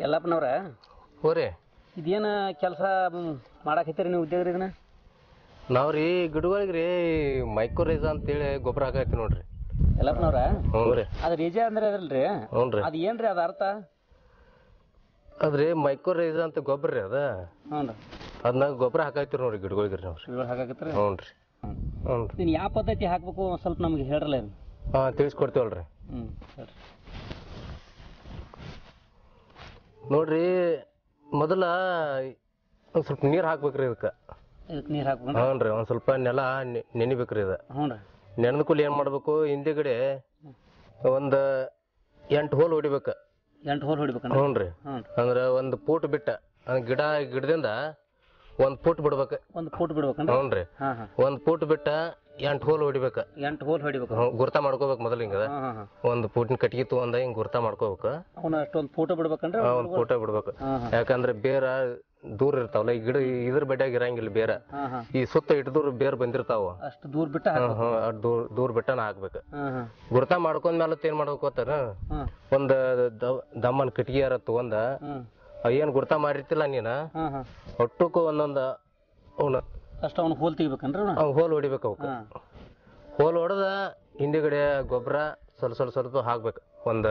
ಯಲ್ಲಪ್ಪನವ್ರ ಹೋರಿ ಇದೇನು ಕೆಲಸ ಮಾಡಾಕತ್ತೀರಿ ನೀವು ಉದ್ಯೋಗ ಇದನ್ನ? ನಾವು ರೀ ಗಿಡಗಳಿಗೆ ರೀ ಮೈಕೋರೈಜಾ ಅಂತೇಳಿ ಗೊಬ್ಬರ ಹಾಕೈತಿ ನೋಡ್ರಿ. ಯಲ್ಲಪ್ಪನವ್ರ ಹ್ಞೂ ರೀ. ಅದು ರೇಜಾ ಅಂದ್ರೆ ಅದಲ್ರಿ? ಹ್ಞೂ ರೀ. ಅದು ಏನ್ರಿ ಅದು ಅರ್ಥ? ಅದ್ರಿ ಮೈಕೋರೈಜಾ ಅಂತ ಗೊಬ್ಬರ ರೀ ಅದ. ಹ್ಞೂ ರೀ. ಅದನ್ನ ಗೊಬ್ಬರ ಹಾಕೈತಿರಿ ನೋಡ್ರಿ ಗಿಡಗಳಿಗೆ ರೀ ನಾವು. ಗಿಡಗಳು ಹಾಕಾಕತ್ತೀರಿ? ಹ್ಞೂ ರೀ. ಹ್ಞೂ ರೀ. ನೀನು ಯಾವ ಪದ್ಧತಿ ಹಾಕ್ಬೇಕು ಸ್ವಲ್ಪ ನಮ್ಗೆ ಹೇಳ್ರಲ್ಲ ಇದು. ಹಾಂ ತಿಳಿಸ್ಕೊಡ್ತೀವಲ್ರಿ. ಹೇಳ್ರಿ. ನೋಡ್ರಿ ಮೊದಲ ಒಂದು ಸ್ವಲ್ಪ ನೀರು ಹಾಕ್ಬೇಕ್ರಿ ಇದಕ್ಕೆ. ಇದಕ್ಕೆ ನೀರು ಹಾಕ್ಬೇಕು? ಹ್ಞೂ ರೀ. ಒಂದು ಸ್ವಲ್ಪ ನೆಲ ನೆನಿಬೇಕ್ರಿ ಇದು. ಹ್ಞೂ ರೀ. ನೆನೆದ ಕೂಲಿ ಏನು ಮಾಡ್ಬೇಕು, ಹಿಂದೆಗಡೆ ಒಂದು 8 ಹೋಲ್ ಹೊಡಿಬೇಕು. 8 ಹೋಲ್ ಹೊಡಿಬೇಕು? ಹ್ಞೂ ರೀ. ಅಂದ್ರೆ 1 ಫೂಟ್ ಬಿಟ್ಟ ಗಿಡದಿಂದ 1 ಫೂಟ್ ಬಿಡ್ಬೇಕು. 1 ಫೂಟ್ ಬಿಡ್ಬೇಕಂದ್ರೆ? ಹ್ಞೂ ರೀ. 1 ಫೂಟ್ ಬಿಟ್ಟ 8 ಹೋಲ್ ಹೊಡಿಬೇಕು. 8 ಹೋಲ್ ಹೊಡಿಬೇಕು. ಗುರ್ತಾ ಮಾಡ್ಕೋಬೇಕು ಮೊದಲು. ಹಿಂಗ 1 ಫೂಟಿನ ಕಟ್ಟಿಗೆ ತಗೊಂಡ ಹಿಂಗೆ ಗುರ್ತಾ ಮಾಡ್ಕೋಬೇಕು. ಅವನ ಅಷ್ಟೊಂದು ಫೋಟೋ ಬಿಡ್ಬೇಕಂದ್ರೆ? 1 ಫೋಟೋ ಬಿಡ್ಬೇಕು. ಯಾಕಂದ್ರೆ ಬೇರ ದೂರ ಇರ್ತಾವಲ್ಲ ಈ ಗಿಡ, ಇದ್ರ ಬಡ್ಯಾಗ ಇರಂಗಿಲ್ಲ ಬೇರ. ಈ ಸುತ್ತ ಇಟ್ಟದೂರ ಬೇರ್ ಬಂದಿರ್ತಾವ, ಅಷ್ಟು ದೂರ ಬಿಟ್ಟ ದೂರ ಬಿಟ್ಟನ ಹಾಕ್ಬೇಕು. ಗುರ್ತಾ ಮಾಡ್ಕೊಂಡ್ಮೇಲೆ ಏನ್ ಮಾಡ್ಬೇಕು ಗೊತ್ತಾರ, ಒಂದ್ ದಮ್ಮನ್ ಕಟ್ಟಿಗೆ ಯಾರ ತಗೊಂಡ ಏನ್ ಗುರ್ತಾ ಮಾಡಿರ್ತಿಲ್ಲ ನೀನ ಒಟ್ಟಕ್ಕೂ ಒಂದೊಂದ ಅವನ ಅಷ್ಟ ಅವ್ನ ಹೋಲ್ ತೆಗಿಬೇಕನ್ರಿ? ಹೋಲ್ ಹೊಡಿಬೇಕು. ಅವಕ್ಕೆ ಹೋಲ್ ಹೊಡೆದ ಹಿಂದೆಗಡೆ ಗೊಬ್ಬರ ಸ್ವಲ್ಪ ಹಾಕ್ಬೇಕು. ಒಂದ್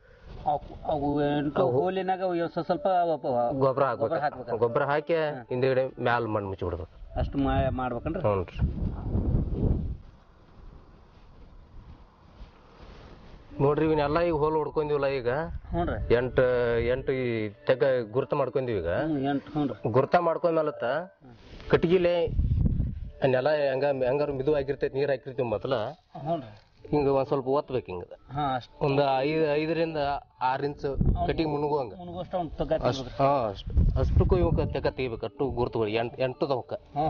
ಹೋಲಿನಾಗ ಸ್ವಲ್ಪ ಗೊಬ್ಬರ ಹಾಕ್ಬೇಕು. ಗೊಬ್ಬರ ಹಾಕಿ ಹಿಂದೆಗಡೆ ಮ್ಯಾಲ ಮಣ್ಣು ಮುಚ್ಚಿ ಬಿಡ್ಬೇಕು. ಅಷ್ಟು ಮಾಡ್ಬೇಕನ್ರಿ? ಹ್ಞೂ ರೀ. ನೋಡ್ರಿ ಇವನ್ನೆಲ್ಲ ಈಗ ಹೋಲ್ ಹೊಡ್ಕೊಂಡಿವಲ್ಲ ಈಗ. ಎಂಟು ತೆಗ ಗುರ್ತ ಮಾಡ್ಕೊಂಡಿವಿ ಈಗ. ಗುರ್ತ ಮಾಡ್ಕೊಂಡ್ಮೇಲತ್ತ ಕಟ್ಗಿಲೆ ನೆಲ ಹೆಂಗಾರು ಮಿದು ಆಗಿರ್ತೈತಿ, ನೀರ್ ಹಾಕಿರ್ತೀವಿ ಮೊದಲ. ಹಿಂಗ ಒಂದ್ ಸ್ವಲ್ಪ ಒತ್ತಬೇಕು. ಹಿಂಗ ಒಂದ್ 5 ರಿಂದ 6 ಇಂಚ್ ಕಟ್ಟಿಗೆ ಮುಣಗುವಂಗ ಅಷ್ಟಕ್ಕೂ ಇವಕ್ಕ ತೆಗ ತೆಗಿಬೇಕು. ಅಷ್ಟು ಗುರ್ತುಗಳು 8 ಅವಕ್ಕ.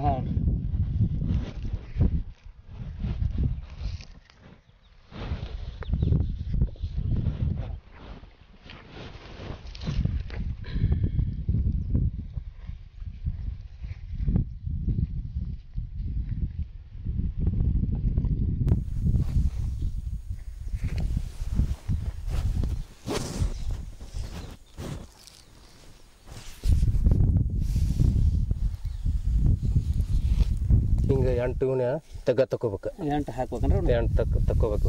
ಹಿಂಗ 8 ತೆಗ ತಕೋಬೇಕು. 8 ಹಾಕ್ಬೇಕಂದ್ರೆ? 8 ತಕೋಬೇಕು.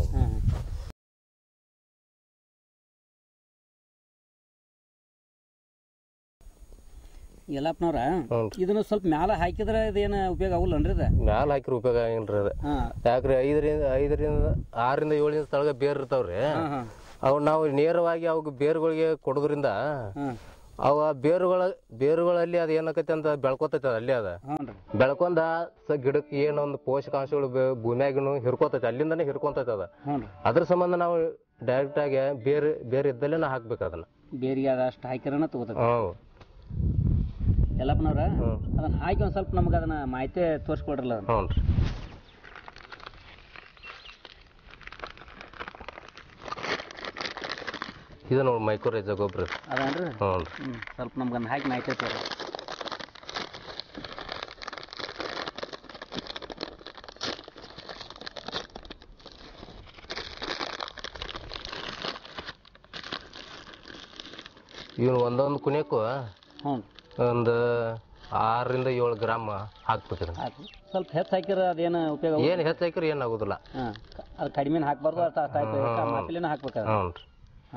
ಯಲ್ಲಪ್ಪನವ್ರ ಇದನ್ನ ಸ್ವಲ್ಪ ಮ್ಯಾಲ ಹಾಕಿದ್ರೆ ಇದೇನು ಉಪಯೋಗ ಆಗಲ್ಲನ್ರಿ? ಅದ ಮ್ಯಾಲ ಹಾಕಿರ ಉಪಯೋಗ ಆಗಲ್ರಿ ಅದ. ಯಾಕ್ರಿ 5 ರಿಂದ 6 ರಿಂದ 7 ಇಂಚ್ ತಳಗ ಬೇರ್ ಇರ್ತಾವ್ರಿ. ಅವ್ ನಾವು ನೇರವಾಗಿ ಅವಾಗ ಬೇರುಗಳಿಗೆ ಕೊಡೋದ್ರಿಂದ ಅವ ಬೇರುಗಳಲ್ಲಿ ಅದ ಏನಾಕೈತಿ ಅಂತ ಬೆಳ್ಕೊತೈತಿ. ಅಲ್ಲಿ ಅದ ಬೆಳ್ಕೊಂಡ ಗಿಡಕ್ಕೆ ಏನೊಂದು ಪೋಷಕಾಂಶಗಳು ಭೂಮಿಯಾಗಿನೂ ಹಿರ್ಕೋತೈತಿ, ಅಲ್ಲಿಂದಾನೆ ಹಿರ್ಕೊಂತೈತಿ ಅದ. ಅದ್ರ ಸಂಬಂಧ ನಾವು ಡೈರೆಕ್ಟ್ ಆಗಿ ಬೇರೆ ಇದ್ದಲ್ಲೇ ನಾ ಹಾಕ್ಬೇಕು ಅದನ್ನ. ಬೇರಿಗೆ ಅಷ್ಟು ಹಾಕಿರನ ತಗೋತೈತಿ. ಯಲ್ಲಪ್ಪನವ್ರ ಅದನ್ನ ಹಾಕಿ ಒಂದ್ ಸ್ವಲ್ಪ ನಮ್ಗೆ ಅದನ್ನ ಮಾಹಿತಿ ತೋರಿಸ್ಕೊಡ್ರಲ್ಲ. ಹ್ಞೂ ರೀ. ಇದು ನೋಡಿ ಮೈಕೋರೈಜಾ ಗೊಬ್ಬರ ಅದನ್ರಿ? ಹ್ಞೂ ರೀ. ಸ್ವಲ್ಪ ನಮ್ಗನ್ನ ಹಾಕಿ ಮಾಹಿತಿ ತೋರಿ. ಇವನು ಒಂದೊಂದು ಕುಣಿಯಕ್ಕೂ ಒಂದು 6 ರಿಂದ 7 ಗ್ರಾಮ್ ಹಾಕ್ಬೇಕ್ರಿ. ಸ್ವಲ್ಪ ಹೆಚ್ಚು ಹಾಕಿರ ಅದೇನು ಉಪಯೋಗ? ಏನು ಹೆಚ್ಚು ಹಾಕಿರಿ ಏನಾಗುದಿಲ್ಲ. ಅದು ಕಡಿಮೆ ಹಾಕ್ಬಾರ್ದು, ಮಾತಿಲೇನ ಹಾಕ್ಬೇಕು. ಹ್ಞೂ ರೀ.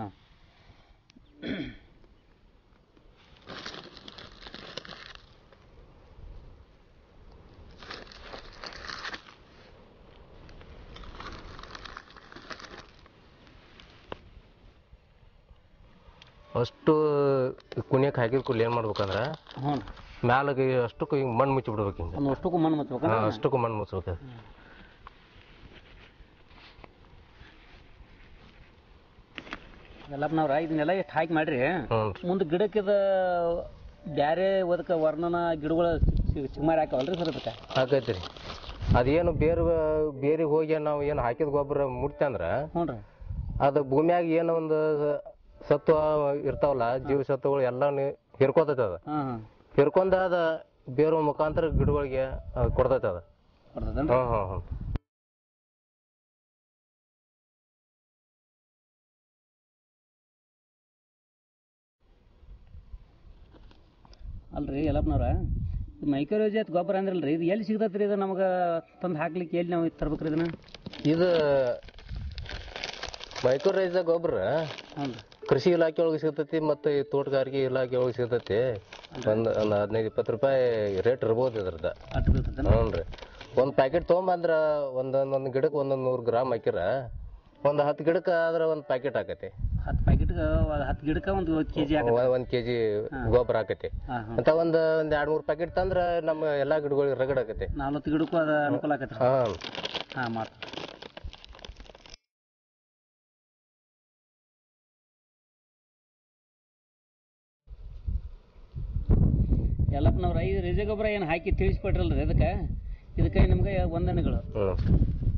ಅಷ್ಟು ಕುಣಿಯಕ್ಕೆ ಹಾಕಿದ ಕೂಡಲೇ ಏನು ಮಾಡ್ಬೇಕಂದ್ರೆ ಮ್ಯಾಲಗೆ ಅಷ್ಟಕ್ಕೂ ಹಿಂಗೆ ಮಣ್ಣು ಮುಚ್ಚಿ ಬಿಡ್ಬೇಕು. ಹಿಂಗೆ ಅಷ್ಟಕ್ಕೂ ಮಣ್ಣು ಮುಚ್ಚಬೇಕು? ಅಷ್ಟಕ್ಕೂ ಮಣ್ಣು ಮುಚ್ಚಬೇಕು. ಯಲ್ಲಪ್ಪನವ್ರ ಇದನ್ನೆಲ್ಲ ಎಷ್ಟು ಹಾಕಿ ಮಾಡ್ರಿ ಮುಂದೆ ಗಿಡಕ್ಕಿದ ಬ್ಯಾರೆ ಅದಕ್ಕೆ ವರ್ಣನ ಗಿಡಗಳು ಸುಮಾರು ಹಾಕವಲ್ರಿ ಸರ್? ಅದಕ್ಕೆ ಹಾಕೈತಿ ರೀ. ಅದೇನು ಬೇರೆ ಹೋಗಿ ನಾವು ಏನು ಹಾಕಿದ ಗೊಬ್ಬರ ಮುಟ್ತಂದ್ರೆ ಅದು ಭೂಮಿಯಾಗ ಏನೋ ಒಂದು ಸತ್ವ ಇರ್ತಾವಲ್ಲ, ಜೀವಸತ್ವಗಳು ಎಲ್ಲ ಹಿರ್ಕೋತೈತೆ. ಅದ ಹಿರ್ಕೊಂಡ ಅದ ಬೇರೆ ಮುಖಾಂತರ ಗಿಡಗಳಿಗೆ ಕೊಡ್ತೈತೆ ಅದ. ಅಲ್ರಿ ಯಲ್ಲಪ್ಪನವ್ರ ಮೈಕ್ರೋಜಾತ್ ಗೊಬ್ಬರ ಅಂದ್ರಲ್ರಿ ಇದು ಎಲ್ಲಿ ಸಿಗ್ತತ್ರಿ ಇದು ನಮಗೆ ತಂದು ಹಾಕ್ಲಿಕ್ಕೆ ಎಲ್ಲಿ ನಾವು ತರ್ಬೇಕ್ರಿ ಇದನ್ನ ಇದು ಮೈಕ್ರೋರೈಸ ಗೊಬ್ಬರ ಕೃಷಿ ಇಲಾಖೆ ಒಳಗೆ ಸಿಗ್ತೈತಿ ಮತ್ತು ಈ ತೋಟಗಾರಿಕೆ ಇಲಾಖೆ ಒಳಗೆ ಸಿಗ್ತೈತಿ ಒಂದು 15-20 ರೂಪಾಯಿ ರೇಟ್ ಇರ್ಬೋದು ಇದ್ರದ್ದು. ಹ್ಞೂ ರೀ ಒಂದು ಪ್ಯಾಕೆಟ್ ತೊಗೊಂಬಂದ್ರೆ ಒಂದೊಂದು ಗಿಡಕ್ಕೆ 100 ಗ್ರಾಮ್ ಹಾಕಿರ ಒಂದು 10 ಗಿಡಕ್ಕೆ ಆದ್ರೆ ಒಂದು ಪ್ಯಾಕೆಟ್ ಆಕತಿ. 10 ಗಿಡಕ್ಕೆ 1 ಕೆಜಿ 1 ಕೆಜಿ ಗೊಬ್ಬರ ಆಕತಿ ಅಂತ ಒಂದು 2-3 ಪ್ಯಾಕೆಟ್ ತಂದ್ರೆ ನಮ್ಮ ಎಲ್ಲ ಗಿಡಗಳಿಗೆ ರಗಡ್ ಆಕತಿ. 40 ಗಿಡಕ್ಕೂ ಅದು ಅನುಕೂಲ ಆಕತಿ. ಹಾಂ ಮಾತು ಯಲ್ಲಪ್ಪನವ್ರ 5 ರೇಜೆ ಗೊಬ್ಬರ ಏನು ಹಾಕಿ ತಿಳಿಸ್ಕೊಟ್ರಲ್ರಿ ಇದಕ್ಕೆ ನಿಮ್ಗೆ ವಂದನೆಗಳು.